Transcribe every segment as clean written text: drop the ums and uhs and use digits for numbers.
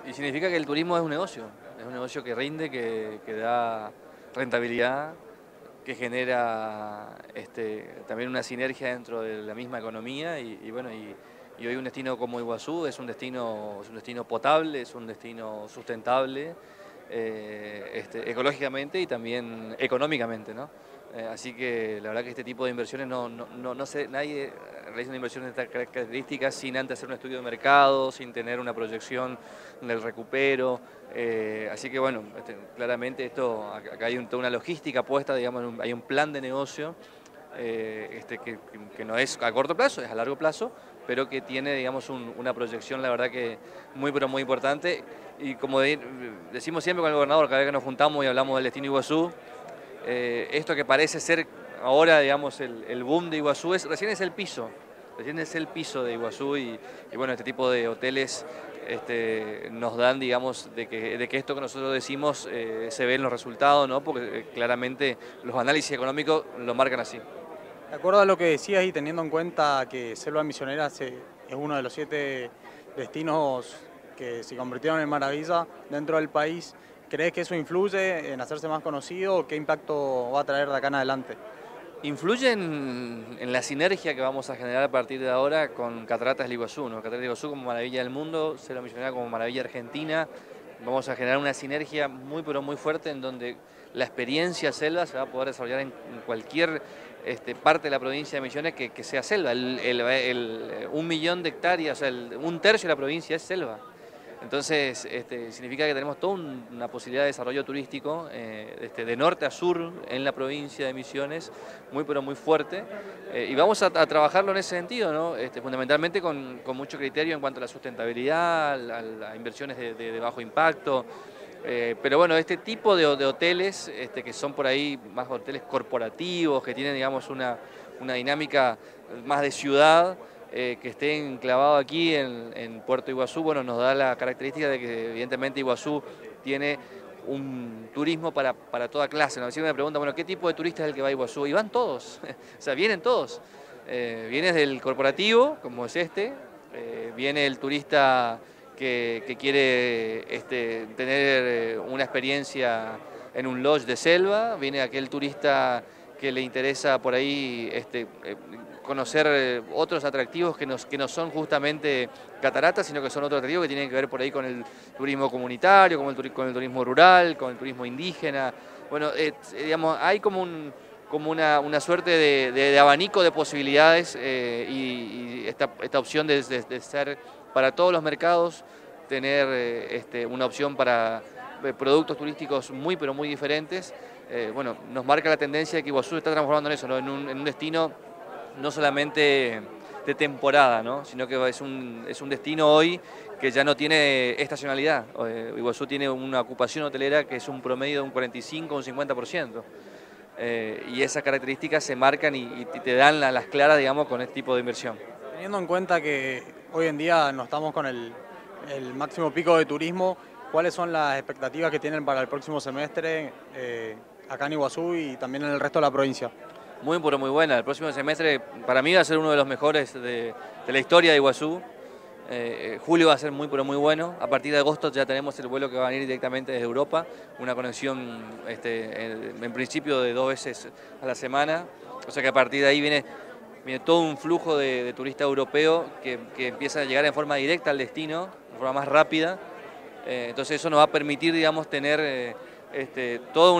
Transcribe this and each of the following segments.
Y significa que el turismo es un negocio que rinde, que da rentabilidad, que genera también una sinergia dentro de la misma economía y hoy un destino como Iguazú es un destino potable, es un destino sustentable, ecológicamente y también económicamente, ¿no? Así que la verdad que este tipo de inversiones no sé, nadie realiza una inversión de estas características sin antes hacer un estudio de mercado, sin tener una proyección del recupero. Así que bueno, claramente acá hay toda una logística puesta, digamos, hay un plan de negocio que no es a corto plazo, es a largo plazo, pero que tiene, digamos, una proyección, la verdad que pero muy importante. Y como decimos siempre con el gobernador, cada vez que nos juntamos y hablamos del destino Iguazú, esto que parece ser ahora, digamos, el boom de Iguazú, recién es el piso de Iguazú y bueno, este tipo de hoteles nos dan, digamos, de que esto que nosotros decimos se ve en los resultados, ¿no? Porque claramente los análisis económicos lo marcan así. De acuerdo a lo que decías y teniendo en cuenta que Selva Misionera es uno de los 7 destinos que se convirtieron en maravilla dentro del país, ¿crees que eso influye en hacerse más conocido o qué impacto va a traer de acá en adelante? Influye en la sinergia que vamos a generar a partir de ahora con Cataratas del Iguazú, ¿no? Cataratas del Iguazú como maravilla del mundo, Selva Misionera como maravilla argentina. Vamos a generar una sinergia muy pero muy fuerte en donde la experiencia selva se va a poder desarrollar en cualquier parte de la provincia de Misiones que sea selva. 1 millón de hectáreas, o sea, un tercio de la provincia es selva. Entonces, significa que tenemos toda una posibilidad de desarrollo turístico de norte a sur en la provincia de Misiones, muy pero muy fuerte, y vamos a trabajarlo en ese sentido, ¿no? Fundamentalmente con mucho criterio en cuanto a la sustentabilidad, a inversiones de bajo impacto, pero bueno, este tipo de hoteles que son por ahí más hoteles corporativos, que tienen, digamos, una dinámica más de ciudad, que esté enclavado aquí en Puerto Iguazú, bueno, nos da la característica de que evidentemente Iguazú tiene un turismo para toda clase, ¿no? Siempre me preguntan, bueno, ¿qué tipo de turista es el que va a Iguazú? Y van todos, o sea, vienen todos. Vienes del corporativo, como es viene el turista que quiere tener una experiencia en un lodge de selva, viene aquel turista que le interesa por ahí conocer otros atractivos que no son justamente cataratas, sino que son otros atractivos que tienen que ver por ahí con el turismo comunitario, con el turismo rural, con el turismo indígena. Bueno, digamos, hay como una suerte de abanico de posibilidades y esta opción de ser para todos los mercados, tener una opción para productos turísticos muy pero muy diferentes, bueno, nos marca la tendencia de que Iguazú está transformando en eso, ¿no? En un destino no solamente de temporada, ¿no? Sino que es un destino hoy que ya no tiene estacionalidad. Iguazú tiene una ocupación hotelera que es un promedio de un 45 o un 50%. Y esas características se marcan y te dan las claras, digamos, con este tipo de inversión. Teniendo en cuenta que hoy en día no estamos con el máximo pico de turismo, ¿cuáles son las expectativas que tienen para el próximo semestre acá en Iguazú y también en el resto de la provincia? Muy, pero muy buena. El próximo semestre para mí va a ser uno de los mejores de la historia de Iguazú. Julio va a ser muy, pero muy bueno. A partir de agosto ya tenemos el vuelo que va a venir directamente desde Europa, una conexión en principio de 2 veces a la semana. O sea que a partir de ahí viene todo un flujo de turista europeo que empieza a llegar en forma directa al destino, de forma más rápida. Entonces eso nos va a permitir, digamos, tener toda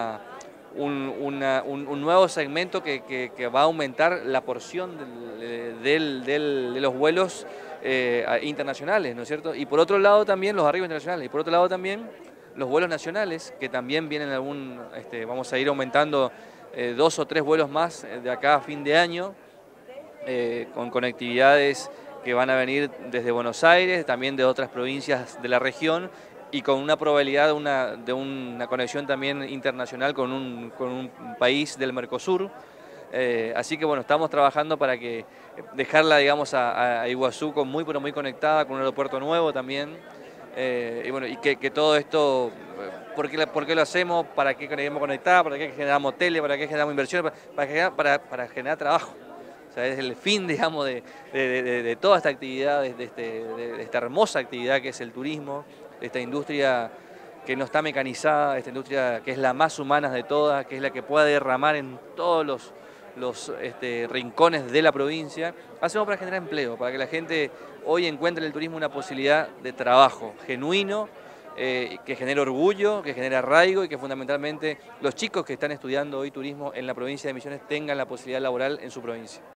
un nuevo segmento que va a aumentar la porción de los vuelos internacionales, ¿no es cierto? Y por otro lado también los arribos internacionales, y por otro lado también los vuelos nacionales, que también vienen vamos a ir aumentando 2 o 3 vuelos más de acá a fin de año, con conectividades que van a venir desde Buenos Aires, también de otras provincias de la región, y con una probabilidad de una conexión también internacional con un país del Mercosur. Así que bueno, estamos trabajando para que dejarla, digamos, a Iguazú muy pero muy conectada, con un aeropuerto nuevo también. Y bueno, y que todo esto, ¿por qué lo hacemos? ¿Para qué queremos conectar? ¿Para qué generamos tele? ¿Para qué generamos inversiones? Para generar trabajo. O sea, es el fin, digamos, de toda esta actividad, de esta hermosa actividad que es el turismo, esta industria que no está mecanizada, esta industria que es la más humana de todas, que es la que puede derramar en todos los rincones de la provincia, hacemos para generar empleo, para que la gente hoy encuentre en el turismo una posibilidad de trabajo genuino, que genere orgullo, que genere arraigo y que fundamentalmente los chicos que están estudiando hoy turismo en la provincia de Misiones tengan la posibilidad laboral en su provincia.